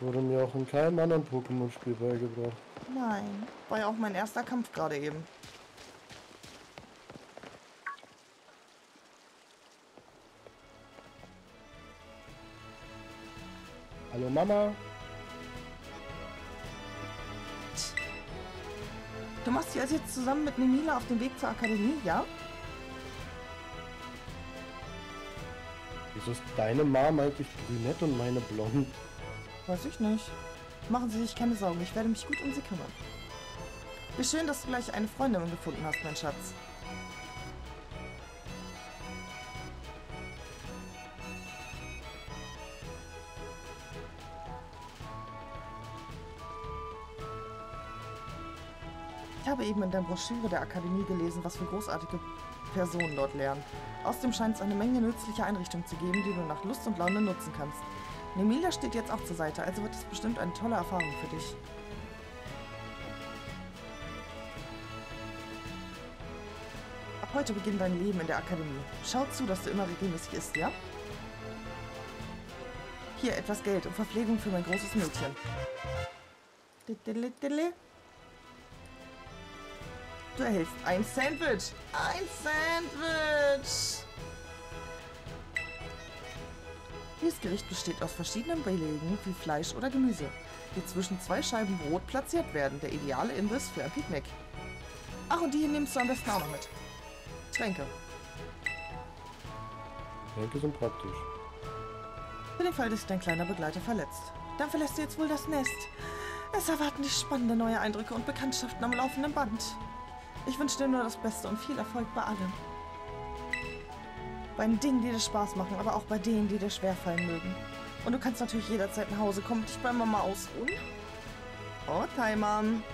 wurde mir auch in keinem anderen Pokémon-Spiel beigebracht. Nein, war ja auch mein erster Kampf gerade eben. Hallo Mama. Du machst dich also jetzt zusammen mit Nemila auf den Weg zur Akademie, ja? Wieso ist deine Mom eigentlich brünett und meine blond? Weiß ich nicht. Machen Sie sich keine Sorgen, ich werde mich gut um Sie kümmern. Wie schön, dass du gleich eine Freundin gefunden hast, mein Schatz. Ich habe eben in der Broschüre der Akademie gelesen, was für großartige Personen dort lernen. Außerdem scheint es eine Menge nützlicher Einrichtungen zu geben, die du nach Lust und Laune nutzen kannst. Nemila steht jetzt auch zur Seite, also wird es bestimmt eine tolle Erfahrung für dich. Ab heute beginnt dein Leben in der Akademie. Schau zu, dass du immer regelmäßig isst, ja? Hier, etwas Geld und Verpflegung für mein großes Mädchen. Du erhältst ein Sandwich. Ein Sandwich! Dieses Gericht besteht aus verschiedenen Beilegen wie Fleisch oder Gemüse, die zwischen zwei Scheiben Brot platziert werden. Der ideale Imbiss für ein Picknick. Ach, und die hier nimmst du am besten auch noch mit. Tränke. Tränke sind praktisch. Für den Fall, dass sich dein kleiner Begleiter verletzt. Dann verlässt du jetzt wohl das Nest. Es erwarten dich spannende neue Eindrücke und Bekanntschaften am laufenden Band. Ich wünsche dir nur das Beste und viel Erfolg bei allem. Bei den Dingen, die dir Spaß machen, aber auch bei denen, die dir schwerfallen mögen. Und du kannst natürlich jederzeit nach Hause kommen und dich bei Mama ausruhen. Oh, Taiman.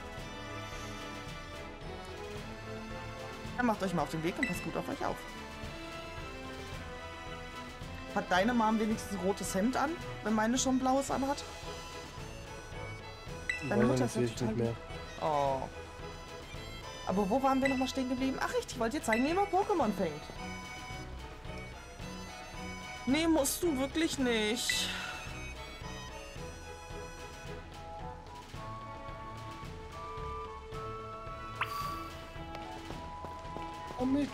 Dann macht euch mal auf den Weg und passt gut auf euch auf. Hat deine Mom wenigstens ein rotes Hemd an, wenn meine schon ein blaues anhat? Deine Mutter ist ja total nicht mehr. Oh. Aber wo waren wir nochmal stehen geblieben? Ach richtig, ich wollte dir zeigen, wie man Pokémon fängt. Nee, musst du wirklich nicht. Komm mit.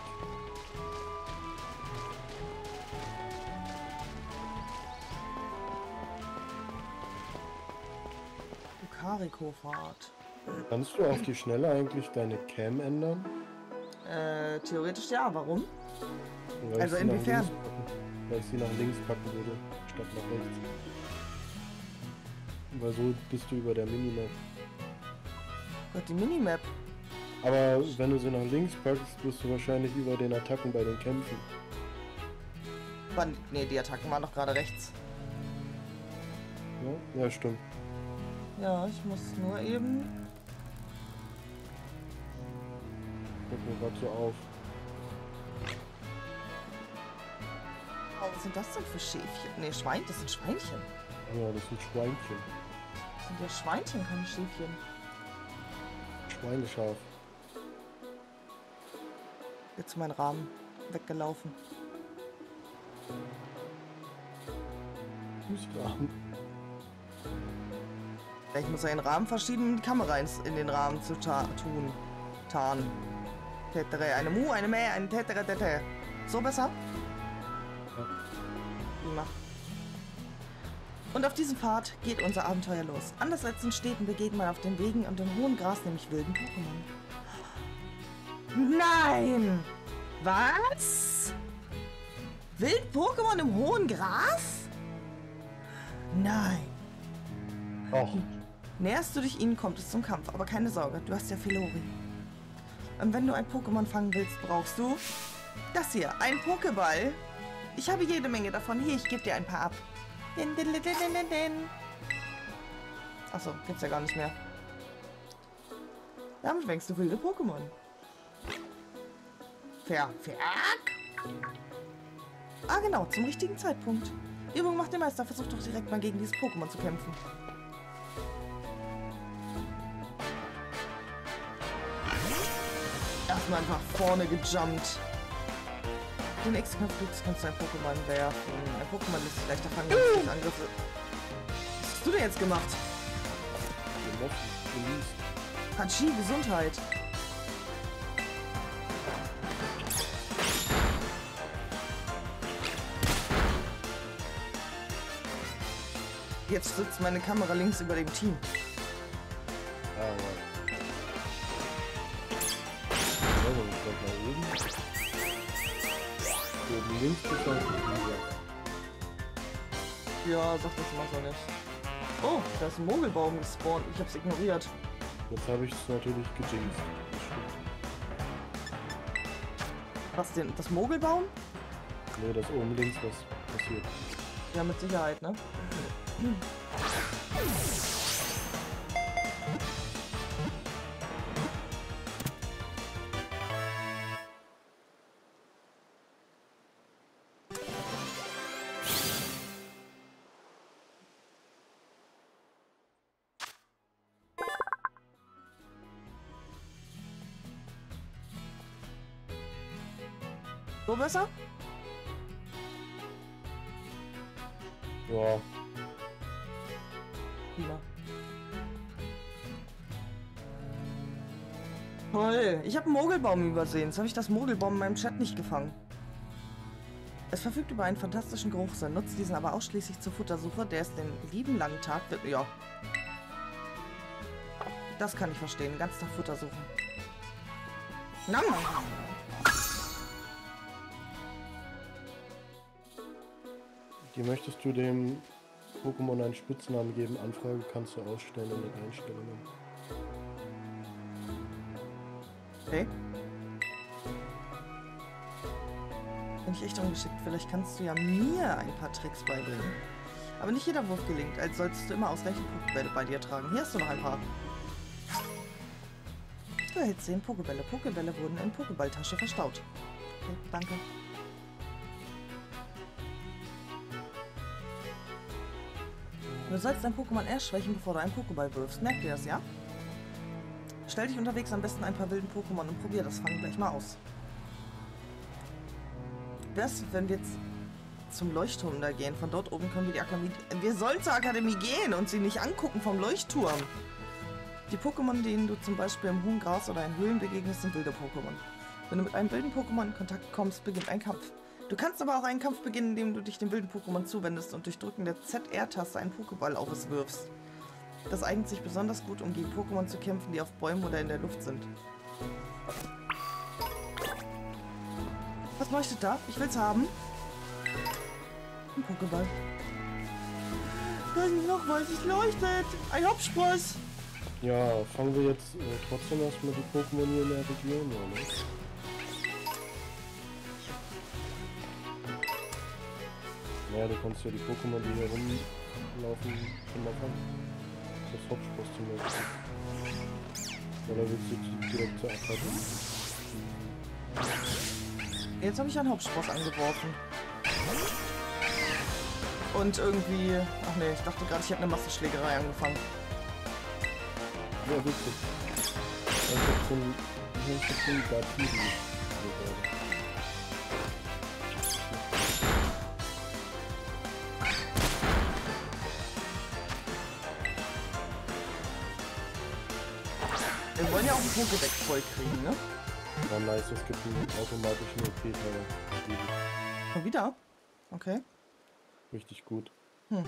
Lucario-Fahrt. Kannst du auf die Schnelle eigentlich deine Cam ändern? Theoretisch ja, warum? Weil Also ich sie nach inwiefern? links weil ich sie nach links packen würde, statt nach rechts. Weil so bist du über der Minimap. Gott, die Minimap. Aber wenn du sie nach links packst, bist du wahrscheinlich über den Attacken bei den Kämpfen. Wann? Nee, die Attacken waren doch gerade rechts. Ja, ja stimmt. Ja, ich muss nur eben... Guck mir gerade so auf. Oh, was sind das denn für Schäfchen? Nee, Schwein, das sind Schweinchen. Ja, das sind Schweinchen. Das sind ja Schweinchen, keine Schäfchen. Schweineschaf. Jetzt mein Rahmen weggelaufen. Fußrahmen. Ich muss ja den Rahmen verschieben, um die Kamera in den Rahmen zu tun. Tarn. Tätere, eine Mu, eine Mäh, eine Tätere, Tätere. So besser? Ja. Prima. Und auf diesem Pfad geht unser Abenteuer los. Anders als in Städten begegnet man auf den Wegen und im hohen Gras nämlich wilden Pokémon. Nein! Was? Wild-Pokémon im hohen Gras? Nein. Och. Näherst du dich ihnen, kommt es zum Kampf. Aber keine Sorge, du hast ja Filori. Und wenn du ein Pokémon fangen willst, brauchst du das hier, ein Pokéball. Ich habe jede Menge davon. Hier, ich gebe dir ein paar ab. Achso, gibt's ja gar nicht mehr. Damit fängst du wilde Pokémon. Ah, genau, zum richtigen Zeitpunkt. Übung macht den Meister. Versuch doch direkt mal gegen dieses Pokémon zu kämpfen. Erstmal einfach vorne gejumpt. Den X-Knopf drückst, kannst du ein Pokémon werfen. Ein Pokémon lässt sich leichter fangen, als durch Angriffe. hast du denn jetzt gemacht? Hatschi, Gesundheit. Jetzt sitzt meine Kamera links über dem Team. Ah, ja. Also, ich glaube mal oben. Oben links ist dann Ja, sag das mal so nicht. Oh, da ist ein Mogelbaum gespawnt. Ich hab's ignoriert. Jetzt habe ich es natürlich gejinxt. Was denn? Das Mogelbaum? Nee, das oben links was passiert. Ja, mit Sicherheit, ne? So besser? Ja, Prima. Toll, ich habe einen Mogelbaum übersehen. Jetzt habe ich das Mogelbaum in meinem Chat nicht gefangen. Es verfügt über einen fantastischen Geruchssinn, nutzt diesen aber ausschließlich zur Futtersuche, der es den lieben langen Tag wird. Ja. Das kann ich verstehen, den ganzen Tag Futter suchen. Nam, nam, nam. die möchtest du dem Pokémon einen Spitznamen geben? Anfrage kannst du ausstellen in den Einstellungen. Okay. Bin ich echt ungeschickt. Vielleicht kannst du ja mir ein paar Tricks beibringen. Aber nicht jeder Wurf gelingt, als solltest du immer ausreichend Pokébälle bei dir tragen. Hier hast du noch ein paar. Du erhältst 10 Pokébälle. Pokébälle wurden in Pokéballtasche verstaut. Okay, danke. Du sollst dein Pokémon erst schwächen, bevor du einen Pokéball wirfst. Merkt ihr das, ja? Stell dich unterwegs am besten ein paar wilden Pokémon und probier das Fangen gleich mal aus. Was, wenn wir jetzt zum Leuchtturm da gehen? Von dort oben können wir die Akademie... Wir sollen zur Akademie gehen und sie nicht angucken vom Leuchtturm. Die Pokémon, denen du zum Beispiel im hohen Gras oder in Höhlen begegnest, sind wilde Pokémon. Wenn du mit einem wilden Pokémon in Kontakt kommst, beginnt ein Kampf. Du kannst aber auch einen Kampf beginnen, indem du dich dem wilden Pokémon zuwendest und durch Drücken der ZR-Taste einen Pokéball auf es wirfst. Das eignet sich besonders gut, um gegen Pokémon zu kämpfen, die auf Bäumen oder in der Luft sind. Was leuchtet da? Ich will's haben. Ein Pokéball. Da ist noch was, es leuchtet. Ein Hopspross. Ja, fangen wir jetzt trotzdem erstmal die Pokémon hier in der Region, oder? Ja, du kannst ja die Pokémon, die hier rumlaufen, schon mal fangen. Das Hauptspross zum Beispiel. Oder willst du direkt zur Akademie? Jetzt habe ich einen Hopspross angeworfen. Und irgendwie... Ach nee, ich dachte gerade, ich hätte eine Massenschlägerei angefangen. Ja, witzig. Ich hab so ein Gatiri. Wir wollen ja auch einen Pokédex voll kriegen, ne? Ja, nice, es gibt einen automatischen OP-Teil. Schon wieder? Okay. Richtig gut. Hm.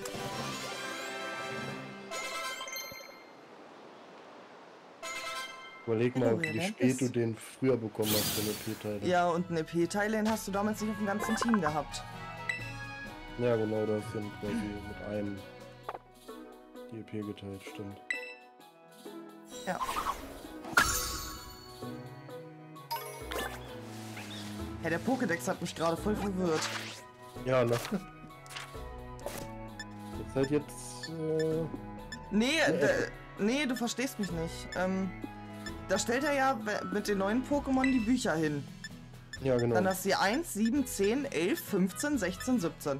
Überleg mal, wie spät du den früher bekommen hast, den EP-Teil. Ja, und einen EP-Teil, den hast du damals nicht auf dem ganzen Team gehabt. Ja, genau, das sind quasi mit einem die EP geteilt, stimmt. Ja. Ja, der Pokédex hat mich gerade voll verwirrt. Ja, ne? Jetzt halt jetzt... Nee, nee, du verstehst mich nicht. Da stellt er ja mit den neuen Pokémon die Bücher hin. Ja, genau. Dann hast du die 1, 7, 10, 11, 15, 16, 17.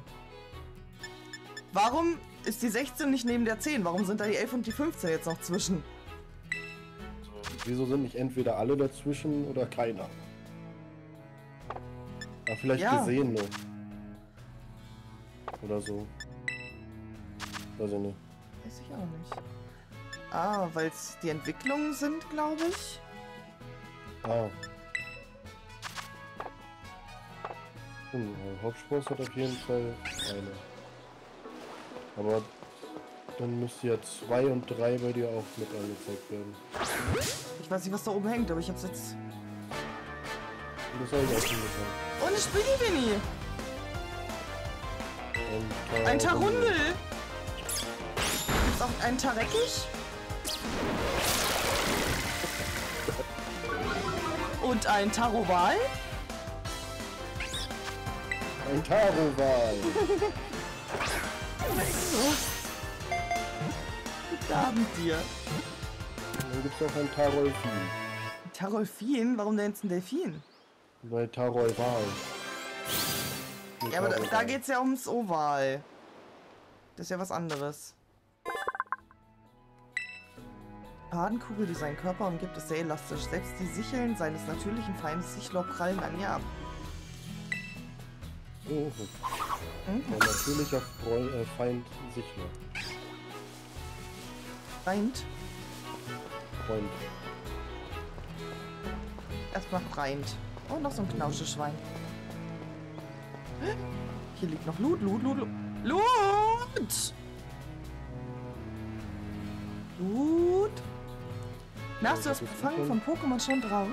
Warum ist die 16 nicht neben der 10? Warum sind da die 11 und die 15 jetzt noch zwischen? Wieso sind nicht entweder alle dazwischen oder keiner? Aber vielleicht Ja. gesehen nur. Oder so. Weiß ich nicht. Weiß ich auch nicht. Ah, weil es die Entwicklungen sind, glaube ich. Ah. Hauptspross hat auf jeden Fall eine. Aber dann müsste ja 2 und 3 bei dir auch mit angezeigt werden. Ich weiß nicht, was da oben hängt, aber ich hab's jetzt... Und das habe ich auch schon getan. Oh, eine Spinni-Winni! Ein Tarundel! Gibt's auch einen Tareckig? Und ein Taroval? Ein Taroval! Guten Abend dir. Dann gibt es auch ein Tarolfin. Tarolfin? Warum denn jetzt ein Delfin? Bei Tarolval. Ja, aber da geht's ja ums Oval. Das ist ja was anderes. Padenkugel, die seinen Körper umgibt, ist sehr elastisch. Selbst die Sicheln seines natürlichen Feindes Sichlor prallen an ihr ab. Oh. Ein natürlicher Feind Sichler. Feind? Freund. Erstmal Feind. Oh, noch so ein Knauscheschwein. Hier liegt noch Loot, Loot, Loot, Loot. Loot! Loot! Na, hast du das Fangen von Pokémon schon drauf?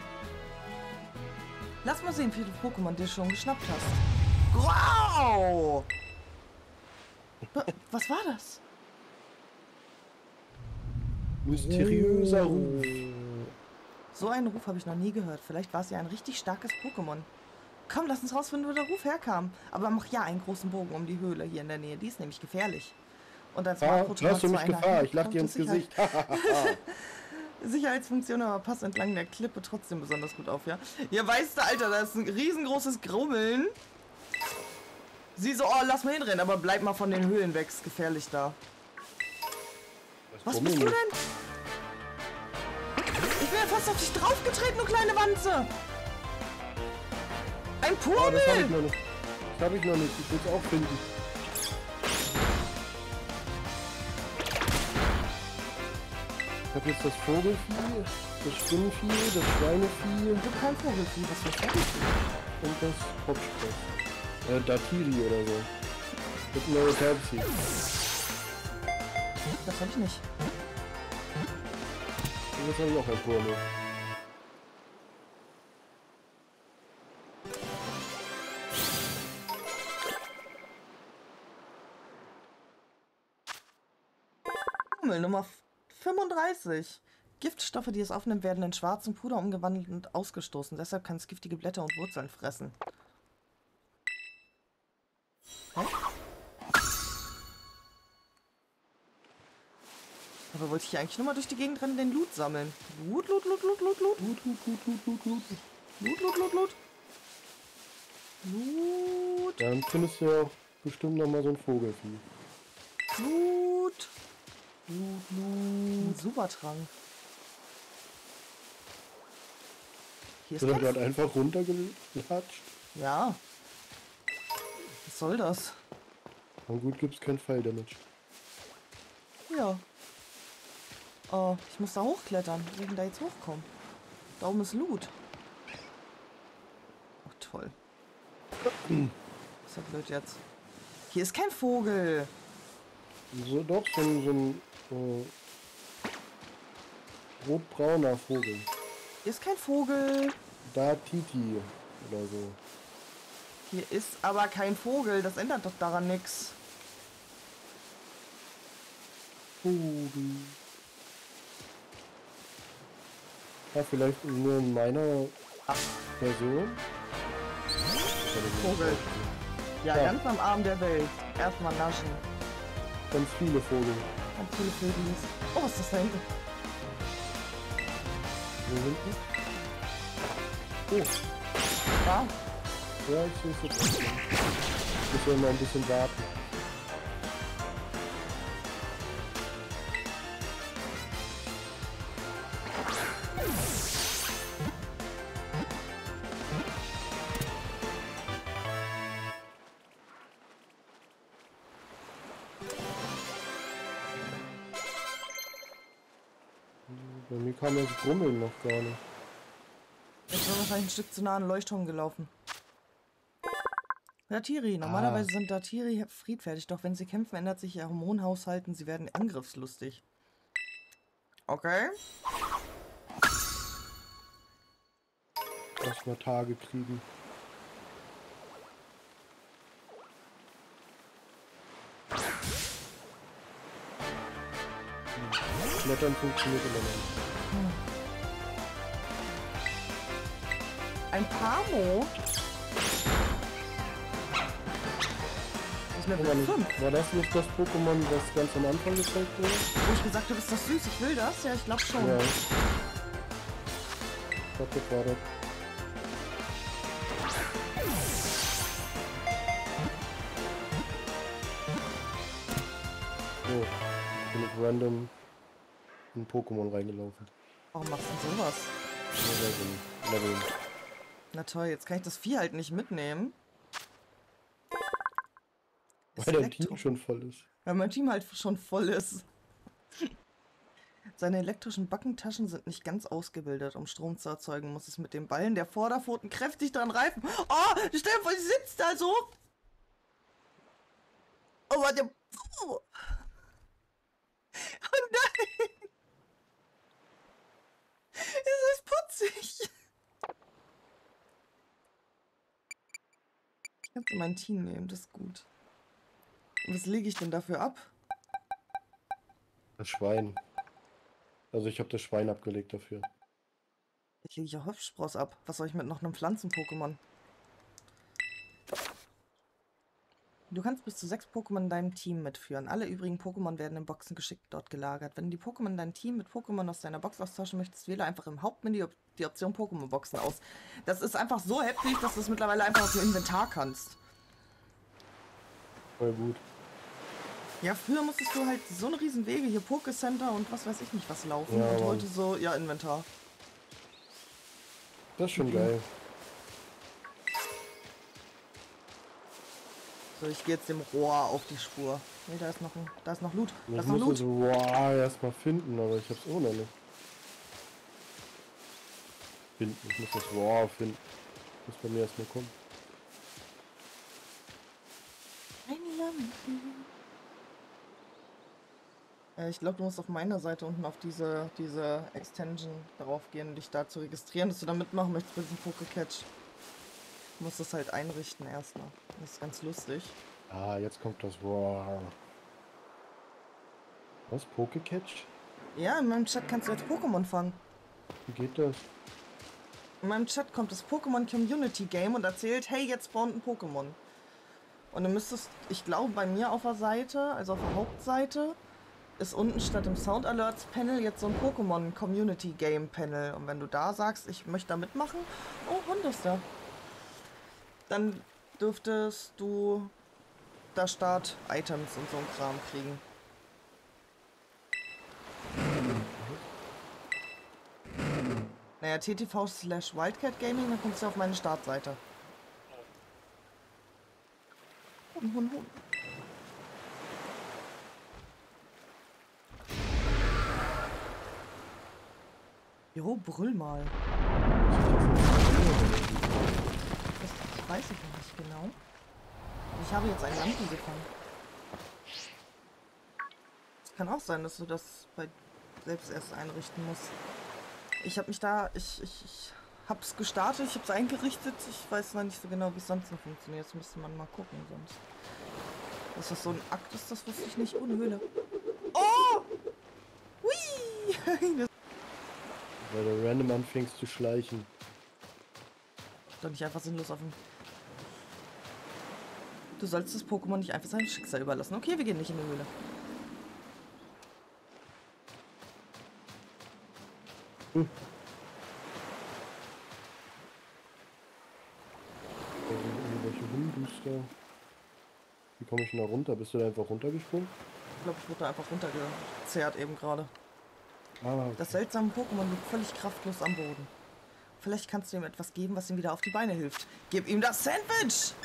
Lass mal sehen, wie viele Pokémon dir schon geschnappt hast. Wow! Was war das? Mysteriöser Ruf. So einen Ruf habe ich noch nie gehört. Vielleicht war es ja ein richtig starkes Pokémon. Komm, lass uns rausfinden, wo der Ruf herkam. Aber mach ja einen großen Bogen um die Höhle hier in der Nähe. Die ist nämlich gefährlich. Und als Lass du mich Gefahr, ich lach dir ins Gesicht. Sicherheitsfunktion, aber passt entlang der Klippe trotzdem besonders gut auf, ja? Ja, weißt du, Alter, da ist ein riesengroßes Grummeln. Sie so, oh, lass mal hinrennen, aber bleib mal von den Höhlen weg, ist gefährlich da. Was bist du denn? Ich bin ja fast auf dich draufgetreten, du kleine Wanze! Ein Oh, das habe ich Pummel! noch nicht. Das habe ich noch nicht. Ich will es auch finden. Ich habe jetzt das Vogelvieh, das Spinnenvieh, das Schweinevieh Ich hab kein Vogelvieh, was für Vogelvieh? und das Hauptspross. Datiri oder so. Mit neue Taubsi. Das hab ich nicht. Und jetzt habe ich auch ein Pummel. Pummel Nummer 35. Giftstoffe, die es aufnimmt, werden in schwarzen Puder umgewandelt und ausgestoßen. Deshalb kann es giftige Blätter und Wurzeln fressen. Hä? Aber wollte ich hier eigentlich nur mal durch die Gegend rennen, den Loot sammeln? Loot, Loot, Loot, Loot, Loot, Loot. Loot, Loot, Loot, Loot, Loot, Loot. Loot, Loot, Loot, Loot. Loot. Dann findest du ja auch bestimmt noch mal so ein Vogelvieh. Loot. Loot, Loot. Ein Supertrank. Hier ist Sind er kein... gerade einfach runtergelatscht? Ja. Was soll das? Und gut gibt's kein Fall-Damage. Ja. Oh, ich muss da hochklettern. Wie soll ich denn da jetzt hochkommen? Da oben ist Loot. Ach, toll. Ist ja blöd jetzt. Hier ist kein Vogel. So, doch, so ein rotbrauner Vogel. Hier ist kein Vogel. Da Titi oder so. Hier ist aber kein Vogel. Das ändert doch daran nichts. Vogel. Ja, vielleicht nur in meiner Version. Vogel. Ja, Ja. ganz am Arm der Welt. Erstmal naschen. Ganz viele Vogel. Ganz viele Vögel. Oh, was ist das da hinten? Wo hinten? Oh, Da. ja, ich sehe es jetzt. Müssen wir mal ein bisschen warten. Bei mir kam das Grummeln noch gar nicht. Jetzt sind wir wahrscheinlich ein Stück zu nah an den Leuchtturm gelaufen. Datiri. Normalerweise sind Datiri friedfertig, doch wenn sie kämpfen, ändert sich ihr Hormonhaushalt und sie werden angriffslustig. Okay. Erstmal Tage kriegen. Klettern funktioniert immer noch. Ein Pamo? Das ist Level 5. War das nicht das Pokémon, das ganz am Anfang gezeigt wurde? Wo ich gesagt habe, ist das süß, ich will das? Ja, ich glaube schon. Ja. Ich glaube, das war das. So, ich bin jetzt random in ein Pokémon reingelaufen. Warum machst du denn sowas? Level. Na toll, jetzt kann ich das Vieh halt nicht mitnehmen. Weil dein Team schon voll ist. Weil mein Team halt schon voll ist. Seine elektrischen Backentaschen sind nicht ganz ausgebildet. Um Strom zu erzeugen, muss es mit dem Ballen der Vorderpfoten kräftig dran reifen. Oh, stell dir vor, sie sitzt da so. Oh, warte. Oh nein. Es ist putzig. Ich kann sie mein Team nehmen, das ist gut. Was lege ich denn dafür ab? Das Schwein. Also ich habe das Schwein abgelegt dafür. Ich lege ja Hopfspross ab. Was soll ich mit noch einem Pflanzen-Pokémon? Du kannst bis zu 6 Pokémon in deinem Team mitführen. Alle übrigen Pokémon werden in Boxen geschickt dort gelagert. Wenn du die Pokémon in deinem Team mit Pokémon aus deiner Box austauschen möchtest, wähle einfach im Hauptmenü die Option Pokémon-Boxen aus. Das ist einfach so heftig, dass du es mittlerweile einfach aus dem Inventar kannst. Voll gut. Ja, früher musstest du halt so eine riesen Wege, hier Pokécenter und was weiß ich nicht was laufen. Ja, und Mann. heute so, ja, Inventar. Das ist schon geil. So, ich gehe jetzt dem Rohr auf die Spur. Nee, da ist noch Loot. Da Ich ist noch muss Loot. das Roar erstmal finden, aber ich hab's auch noch nicht. Ich muss das Roar finden. Muss bei mir erstmal kommen. Ich glaube, du musst auf meiner Seite unten auf diese Extension drauf gehen und dich da zu registrieren, dass du da mitmachen möchtest bei diesem Pokécatch. Du musst das halt einrichten erstmal. Das ist ganz lustig. Ah, jetzt kommt das Roar. Was? Pokécatch? Ja, in meinem Chat kannst du jetzt Pokémon fangen. Wie geht das? In meinem Chat kommt das Pokémon Community Game und erzählt, hey, jetzt spawnt ein Pokémon. Und du müsstest, ich glaube, bei mir auf der Seite, also auf der Hauptseite, ist unten statt im Sound Alerts Panel jetzt so ein Pokémon Community Game Panel. Und wenn du da sagst, ich möchte da mitmachen, oh, Hund ist da. Dann dürftest du da Start-Items und so ein Kram kriegen. Naja, ttv/Wildcat Gaming, dann kommst du auf meine Startseite. Hund. Jo, brüll mal. Das weiß ich noch nicht genau. Ich habe jetzt ein Lampen gefangen. Es kann auch sein, dass du das bei selbst erst einrichten musst. Ich habe mich da, ich hab's gestartet, ich hab's eingerichtet. Ich weiß noch nicht so genau, wie es sonst noch funktioniert. Jetzt müsste man mal gucken sonst. Dass das so ein Akt ist, das wusste ich nicht. Ohne Höhle. Oh! Hui! Weil du random anfängst zu schleichen. Doch nicht einfach sinnlos auf dem... Du sollst das Pokémon nicht einfach seinem Schicksal überlassen. Okay, wir gehen nicht in die Höhle. Da sind irgendwelche Hundbooster. Wie komme ich denn da runter? Bist du da einfach runtergesprungen? Ich glaube, ich wurde da einfach runtergezerrt eben gerade. Ah, Das seltsame Pokémon liegt völlig kraftlos am Boden. Vielleicht kannst du ihm etwas geben, was ihm wieder auf die Beine hilft. Gib ihm das Sandwich!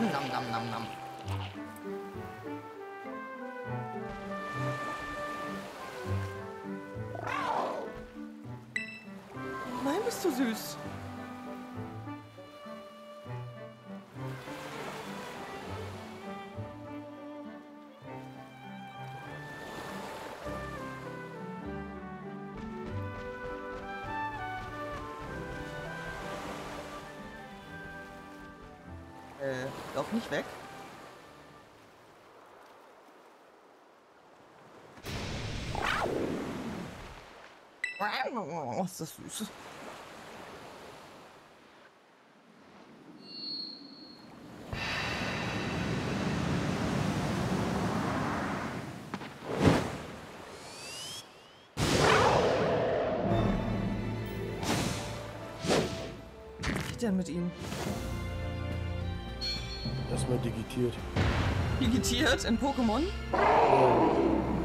Nam, nam, nam, nam, nam. Nein, bist du süß. Lauf nicht weg. Oh, ist das süß. Was geht denn mit ihm? Erstmal digitiert. Digitiert in Pokémon? Ja.